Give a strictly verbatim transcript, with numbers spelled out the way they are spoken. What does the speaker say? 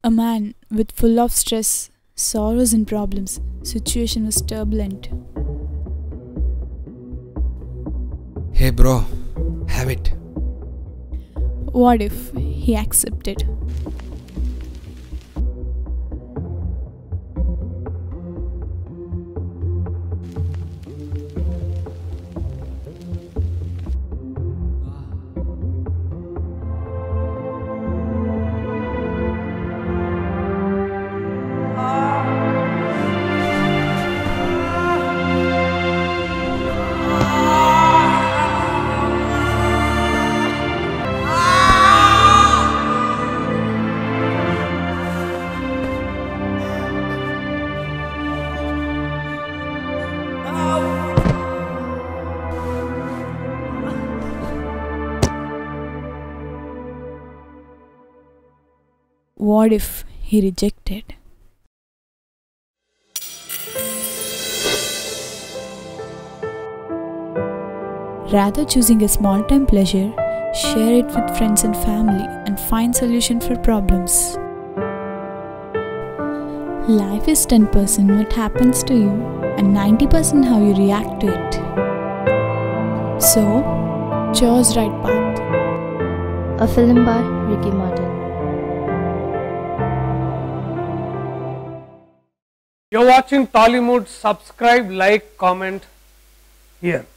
A man with full of stress, sorrows and problems. Situation was turbulent. Hey bro, have it. What if he accepted? What if he rejected? Rather choosing a small-time pleasure, share it with friends and family and find solution for problems. Life is ten percent what happens to you and ninety percent how you react to it. So, choose right path. A film by Ricky Martin. You're watching Tollywood. Subscribe, like, comment here.